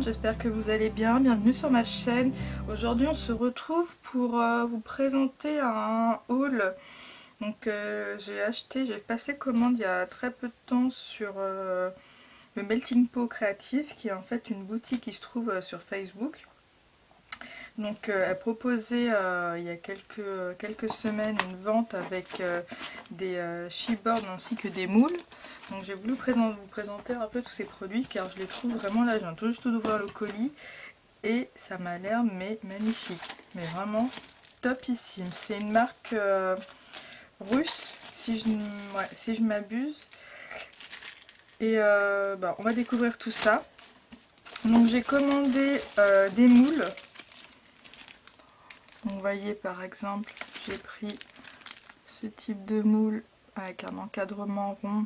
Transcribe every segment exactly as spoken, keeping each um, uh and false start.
j'espère que vous allez bien, bienvenue sur ma chaîne. Aujourd'hui on se retrouve pour euh, vous présenter un haul. Donc euh, j'ai acheté, j'ai passé commande il y a très peu de temps sur euh, le Melting Pot Créatif, qui est en fait une boutique qui se trouve euh, sur Facebook. Donc euh, elle proposait euh, il y a quelques, quelques semaines une vente avec euh, des euh, chipboards ainsi que des moules. Donc j'ai voulu présent, vous présenter un peu tous ces produits car je les trouve vraiment là, je viens tout juste d'ouvrir le colis et ça m'a l'air mais magnifique, mais vraiment topissime. C'est une marque euh, russe si je, ouais, si je m'abuse. Et euh, bah, on va découvrir tout ça. Donc j'ai commandé euh, des moules. Vous voyez par exemple, j'ai pris ce type de moule avec un encadrement rond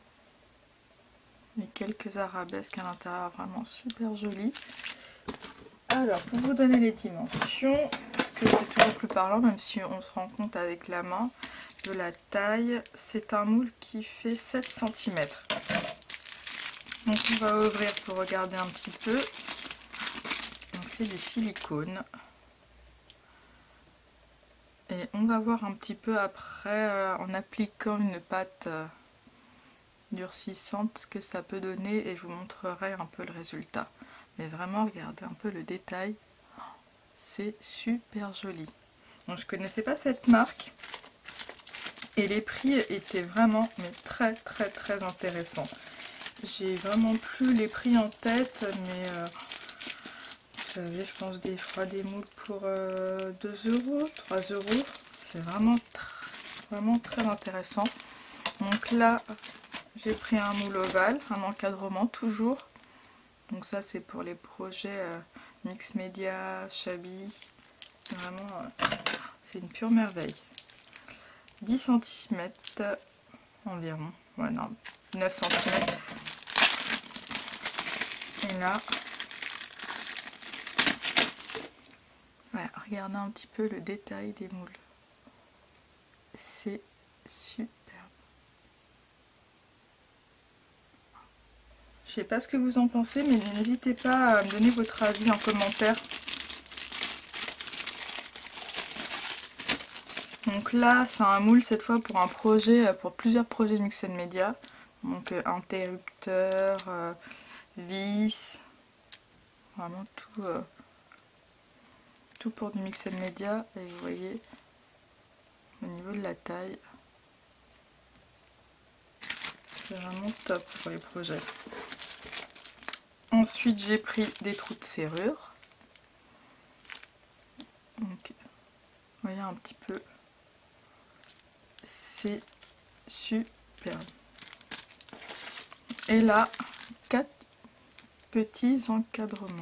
et quelques arabesques à l'intérieur, vraiment super joli. Alors pour vous donner les dimensions, parce que c'est toujours plus parlant même si on se rend compte avec la main de la taille, c'est un moule qui fait sept centimètres. Donc on va ouvrir pour regarder un petit peu. Donc c'est du silicone. Et on va voir un petit peu après, euh, en appliquant une pâte euh, durcissante, ce que ça peut donner, et je vous montrerai un peu le résultat. Mais vraiment, regardez un peu le détail, c'est super joli. Donc, je connaissais pas cette marque, et les prix étaient vraiment mais très très très intéressants. J'ai vraiment plus les prix en tête, mais euh, vous savez, je pense des fois des moules pour euh, deux euros, trois euros. C'est vraiment, tr vraiment très intéressant. Donc là, j'ai pris un moule ovale, un encadrement toujours. Donc ça, c'est pour les projets euh, mix média, shabby. Vraiment, euh, c'est une pure merveille. dix centimètres environ. Ouais, non, neuf centimètres. Et là, ouais, regardez un petit peu le détail des moules. C'est superbe. Je sais pas ce que vous en pensez, mais n'hésitez pas à me donner votre avis en commentaire. Donc là, c'est un moule cette fois pour un projet, pour plusieurs projets Mix Media. Donc euh, interrupteur, euh, vis, vraiment tout, euh, tout pour du Mix Media. Et vous voyez, au niveau de la taille, c'est vraiment top pour les projets. Ensuite, j'ai pris des trous de serrure. Donc, vous voyez un petit peu, c'est superbe. Et là, quatre petits encadrements.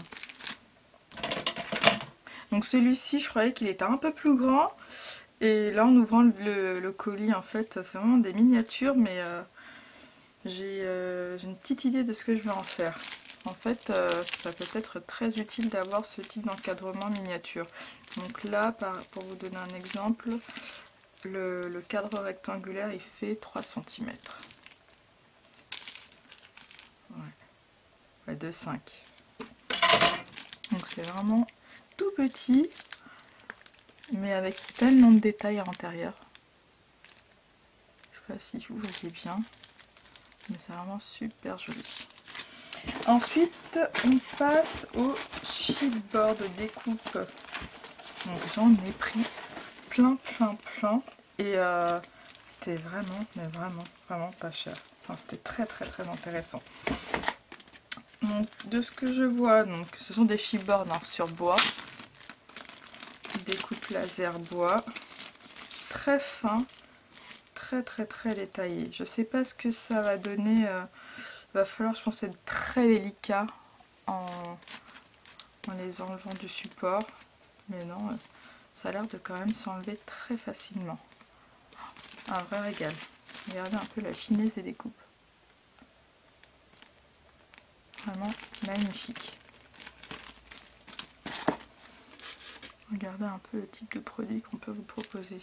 Donc celui-ci, je croyais qu'il était un peu plus grand. Et là, en ouvrant le, le colis, en fait, c'est vraiment des miniatures, mais euh, j'ai euh, une petite idée de ce que je vais en faire. En fait, euh, ça peut être très utile d'avoir ce type d'encadrement miniature. Donc là, par, pour vous donner un exemple, le, le cadre rectangulaire, il fait trois centimètres. Ouais. Ouais, de cinq. Donc c'est vraiment tout petit, mais avec tellement de détails à l'intérieur. Je sais pas si vous voyez bien, mais c'est vraiment super joli. Ensuite, on passe au chipboard de découpe. Donc j'en ai pris plein, plein, plein, et euh, c'était vraiment, mais vraiment, vraiment pas cher. Enfin, c'était très, très, très intéressant. Donc, de ce que je vois, donc ce sont des chipboards hein, sur bois, découpe laser bois, très fin, très très très détaillé. Je sais pas ce que ça va donner, euh, il va falloir je pense être très délicat en, en les enlevant du support, mais non, euh, ça a l'air de quand même s'enlever très facilement. Un vrai régal. Regardez un peu la finesse des découpes. Vraiment magnifique. Regardez un peu le type de produit qu'on peut vous proposer.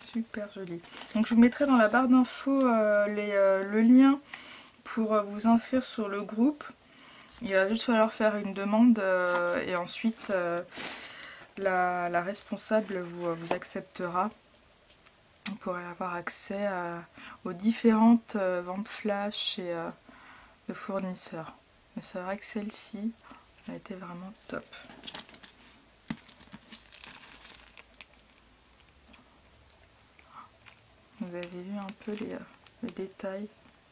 super joli. Donc je vous mettrai dans la barre d'infos euh, euh, le lien pour euh, vous inscrire sur le groupe. Il va juste falloir faire une demande euh, et ensuite euh, la, la responsable vous, vous acceptera. Vous pourrez avoir accès à, aux différentes euh, ventes flash et euh, de fournisseurs. Mais c'est vrai que celle-ci a été vraiment top. Vous avez vu un peu les, euh, les détails.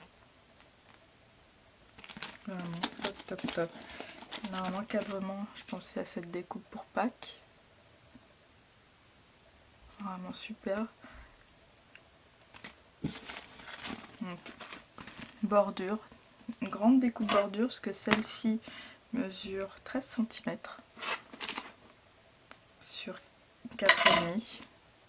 Vraiment top, top, top. Là, un encadrement, je pensais à cette découpe pour Pâques. Vraiment super. Donc, bordure. Une grande découpe bordure, parce que celle-ci mesure treize centimètres sur quatre virgule cinq.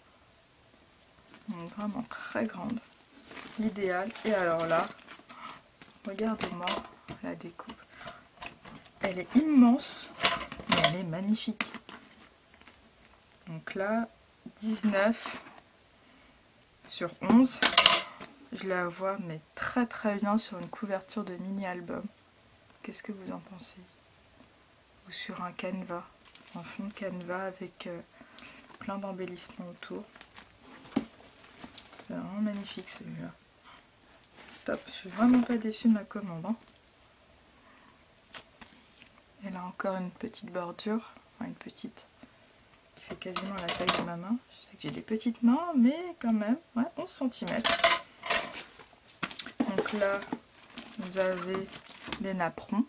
Donc vraiment très grande. L'idéal. Et alors là, regardez-moi la découpe. Elle est immense, mais elle est magnifique. Donc là, dix-neuf sur onze. Je la vois mais très très bien sur une couverture de mini-album. Qu'est-ce que vous en pensez? Ou sur un canevas, un fond de canevas avec euh, plein d'embellissements autour. C'est vraiment magnifique celui-là. Top, je suis vraiment pas déçue de ma commande. Hein. Et là encore une petite bordure, enfin une petite qui fait quasiment la taille de ma main. Je sais que j'ai des petites mains, mais quand même, ouais, onze centimètres. Donc là, vous avez des napperons.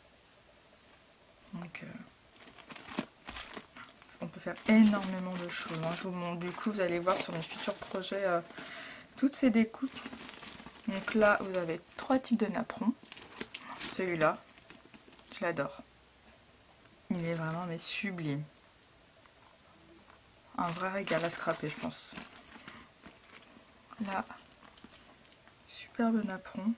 Donc, euh, on peut faire énormément de choses. Hein. Je vous montre, du coup, vous allez voir sur mes futurs projets euh, toutes ces découpes. Donc là, vous avez trois types de napperons. Celui-là, je l'adore. Il est vraiment mais sublime. Un vrai régal à scraper, je pense. Là, superbe napperon.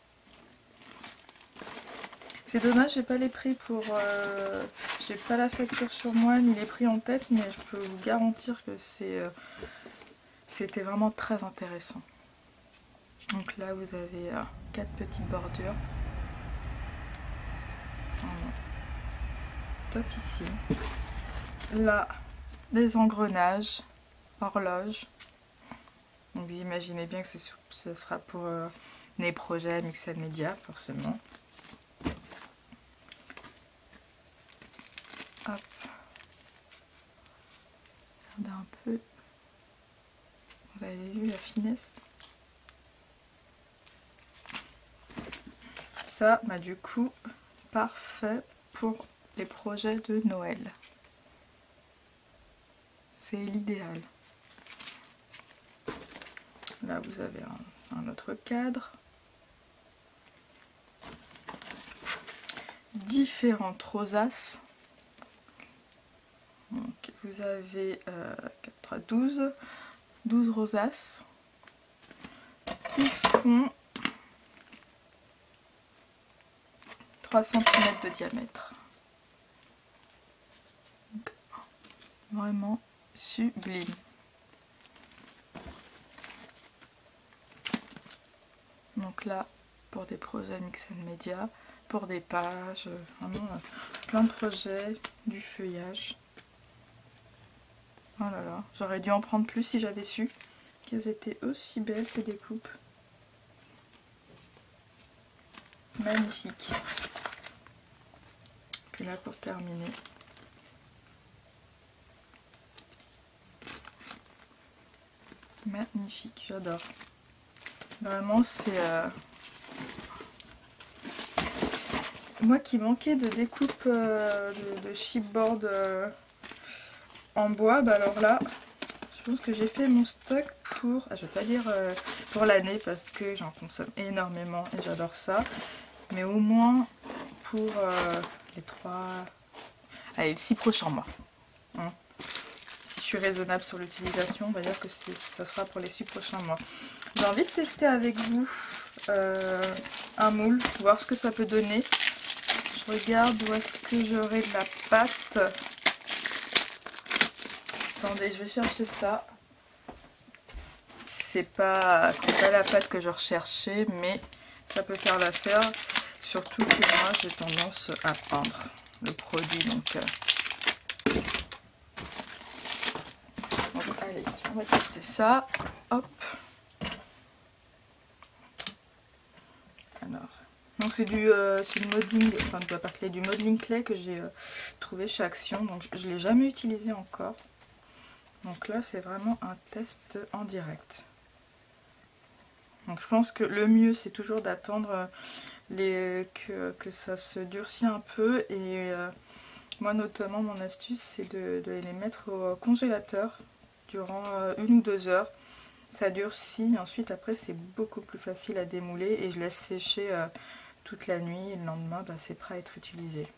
C'est dommage, j'ai pas les prix pour... Euh, j'ai pas la facture sur moi ni les prix en tête, mais je peux vous garantir que c'est euh, c'était vraiment très intéressant. Donc là, vous avez euh, quatre petites bordures. Vraiment topissime. Là, des engrenages, horloges. Donc vous imaginez bien que ce sera pour euh, les projets Mixel Media, forcément. Hop. Regardez un peu. Vous avez vu la finesse? Ça, bah du coup, parfait pour les projets de Noël. C'est l'idéal. Là, vous avez un, un autre cadre. Différentes rosaces. Donc, vous avez euh, quatre, trois, douze. douze rosaces qui font trois centimètres de diamètre. Donc, vraiment sublime. Donc là, pour des projets Mixel Media, pour des pages, vraiment plein de projets, du feuillage. Oh là là, j'aurais dû en prendre plus si j'avais su qu'elles étaient aussi belles ces découpes. Magnifique. Puis là pour terminer, magnifique, j'adore. Vraiment c'est... Euh... Moi qui manquais de découpe euh, de, de chipboard euh, en bois, bah alors là, je pense que j'ai fait mon stock pour, ah, je vais pas dire euh, pour l'année parce que j'en consomme énormément et j'adore ça, mais au moins pour euh, les trois, allez, les six prochains mois. Hein. Si je suis raisonnable sur l'utilisation, on va dire que ça sera pour les six prochains mois. J'ai envie de tester avec vous euh, un moule, voir ce que ça peut donner. Je regarde où est-ce que j'aurai de la pâte. Attendez, je vais chercher ça. c'est pas, c'est pas la pâte que je recherchais, mais ça peut faire l'affaire. Surtout que moi j'ai tendance à peindre le produit, donc, euh... donc allez, on va tester ça. Hop. Alors, donc c'est du, euh, c'est du modeling, enfin du papier clay, du modeling clay que j'ai euh, trouvé chez Action, donc je, je l'ai jamais utilisé encore. Donc là c'est vraiment un test en direct. Donc je pense que le mieux c'est toujours d'attendre les que, que ça se durcit un peu, et euh, moi notamment mon astuce c'est de, de les mettre au congélateur durant euh, une ou deux heures. Ça durcit, ensuite après c'est beaucoup plus facile à démouler et je laisse sécher euh, toute la nuit, et le lendemain bah, c'est prêt à être utilisé.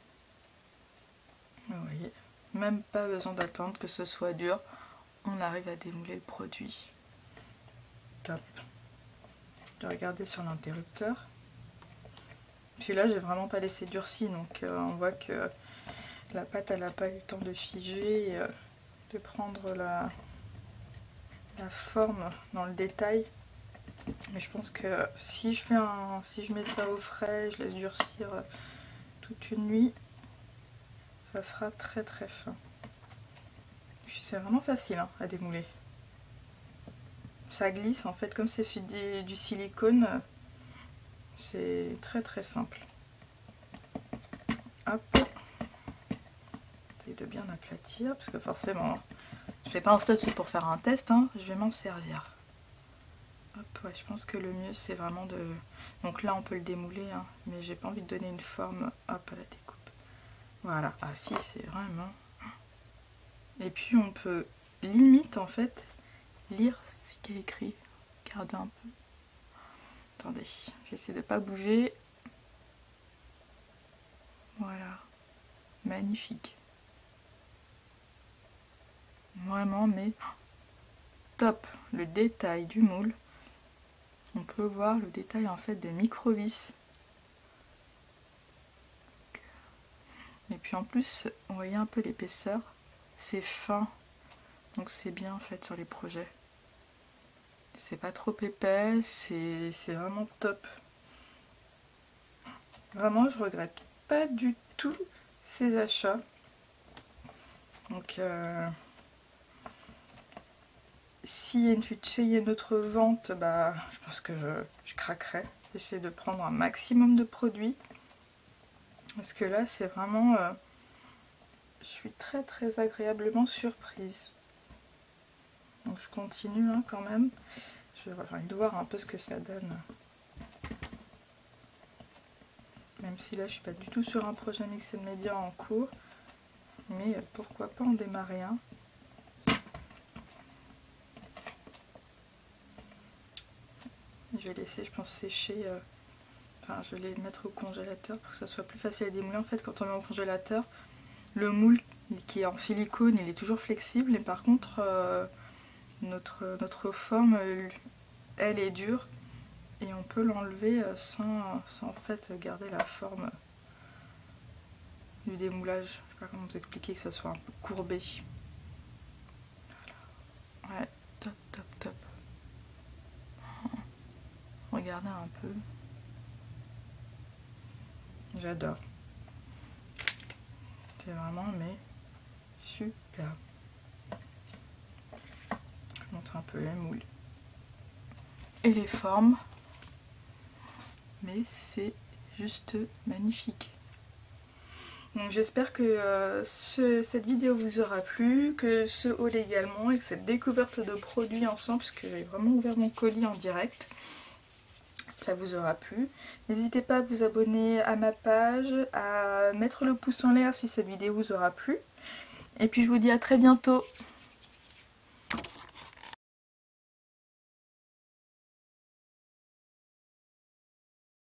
Vous voyez, même pas besoin d'attendre que ce soit dur, on arrive à démouler le produit. Top. Je vais regarder sur l'interrupteur. Puis là j'ai vraiment pas laissé durci, donc euh, on voit que la pâte elle n'a pas eu le temps de figer, euh, de prendre la, la forme dans le détail. Mais je pense que si je fais un, si je mets ça au frais, je laisse durcir toute une nuit, ça sera très très fin. C'est vraiment facile hein, à démouler. Ça glisse en fait, comme c'est du, du silicone, c'est très très simple. Hop, j'essaie de bien aplatir parce que forcément, je fais pas un stud pour faire un test, hein, je vais m'en servir. Hop, ouais, je pense que le mieux c'est vraiment de... Donc là on peut le démouler, hein, mais j'ai pas envie de donner une forme, hop, à la découpe. Voilà, ah si, c'est vraiment... Et puis on peut limite en fait lire ce qui est écrit. Regardez un peu. Attendez, j'essaie de pas bouger. Voilà, magnifique. Vraiment, mais top. Le détail du moule. On peut voir le détail en fait des micro-vis. Et puis en plus, on voyait un peu l'épaisseur. C'est fin. Donc c'est bien en fait sur les projets. C'est pas trop épais, c'est vraiment top. Vraiment, je regrette pas du tout ces achats. Donc, euh, s'il y a une, s'il y a une autre vente, bah, je pense que je, je craquerai. J'essaie de prendre un maximum de produits. Parce que là, c'est vraiment... Euh, je suis très très agréablement surprise. Donc je continue hein, quand même. Je vais enfin, voir un peu ce que ça donne. Même si là je suis pas du tout sur un projet Mix and Media en cours. Mais pourquoi pas en démarrer un. Je vais laisser, je pense, sécher. Euh, enfin, je vais les mettre au congélateur pour que ça soit plus facile à démouler. En fait, quand on met au congélateur, le moule qui est en silicone, il est toujours flexible. Et par contre... Euh, Notre, notre forme, elle est dure et on peut l'enlever sans, sans en fait garder la forme du démoulage. Je sais pas comment vous expliquer que ça soit un peu courbé. Voilà. Ouais, top, top, top. Regardez un peu. J'adore. C'est vraiment mais super. Je montre un peu les moules et les formes, mais c'est juste magnifique. Donc j'espère que euh, ce, cette vidéo vous aura plu, que ce haul également, et que cette découverte de produits ensemble, parce que j'ai vraiment ouvert mon colis en direct, ça vous aura plu. N'hésitez pas à vous abonner à ma page, à mettre le pouce en l'air si cette vidéo vous aura plu, et puis je vous dis à très bientôt.